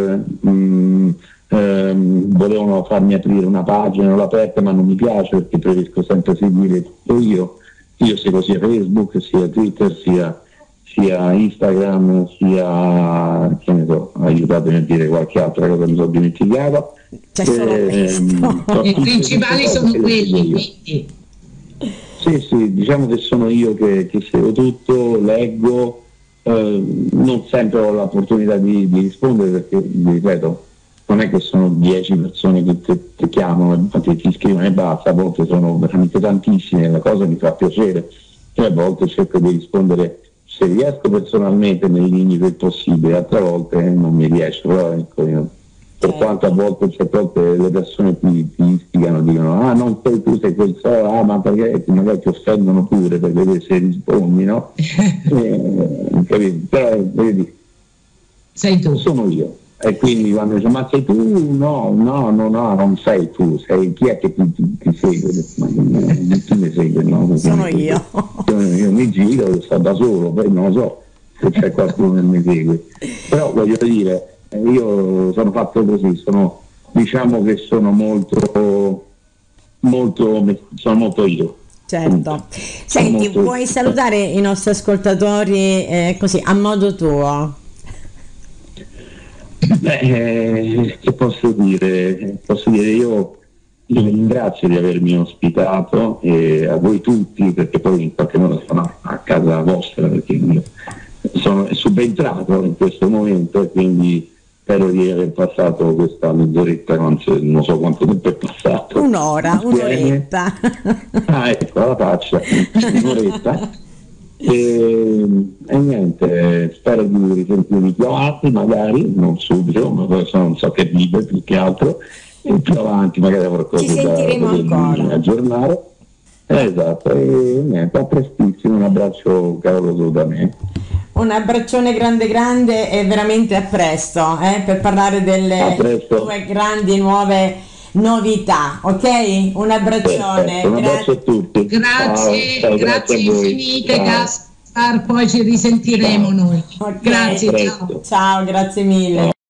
[SPEAKER 3] volevano farmi aprire una pagina, non l'ho aperta, ma non mi piace, perché preferisco sempre seguire tutto io seguo sia Facebook, sia Twitter, sia Instagram, sia, che ne so, aiutatemi a dire qualche altra cosa mi sono dimenticato.
[SPEAKER 2] C'è solo questo.
[SPEAKER 4] I principali sono quelli.
[SPEAKER 3] Sì, diciamo che sono io che seguo tutto, leggo, non sempre ho l'opportunità di rispondere, perché, ripeto, non è che sono 10 persone che ti chiamano, infatti ti scrivono e basta, a volte sono veramente tantissime, la cosa mi fa piacere, e a volte cerco di rispondere, se riesco personalmente, nei limiti del possibile, altre volte non mi riesco, però ecco, per quanto a volte le persone ti istigano, dicono non sei tu, sei quel solo, ma perché magari ti offendono pure per vedere se rispondi, no? Però vedi,
[SPEAKER 4] sei tu,
[SPEAKER 3] sono io. E quindi quando dice ma sei tu? No, non sei tu, chi è che ti segue? Ma chi mi segue? No,
[SPEAKER 2] sono io.
[SPEAKER 3] Io mi giro, sto da solo, poi non lo so se c'è qualcuno che mi segue. Però voglio dire, io sono fatto così, diciamo che sono molto io.
[SPEAKER 2] Certo. Senti, vuoi salutare i nostri ascoltatori così a modo tuo?
[SPEAKER 3] Che posso dire? Io vi ringrazio di avermi ospitato, e a voi tutti, perché poi in qualche modo sono a casa vostra, perché io sono subentrato in questo momento, e quindi spero di aver passato questa mezz'oretta, non so quanto tempo è passato.
[SPEAKER 2] Un'oretta.
[SPEAKER 3] Ecco la faccia, un'oretta. E niente, spero di risentirvi più avanti, magari non subito, ma adesso non so che vive più che altro, e più avanti magari avrò qualcosa da aggiornare. Esatto, e niente, a prestissimo, un abbraccio caloroso da me.
[SPEAKER 2] Un abbraccione grande e veramente a presto, per parlare delle tue grandi nuove novità, ok? Un abbraccione.
[SPEAKER 3] Un abbraccio a tutti.
[SPEAKER 4] Grazie infinite, Gaspar. Gaspar, poi ci risentiremo noi.
[SPEAKER 2] Ok.
[SPEAKER 4] Grazie, ciao.
[SPEAKER 3] Presto.
[SPEAKER 2] Ciao, grazie mille.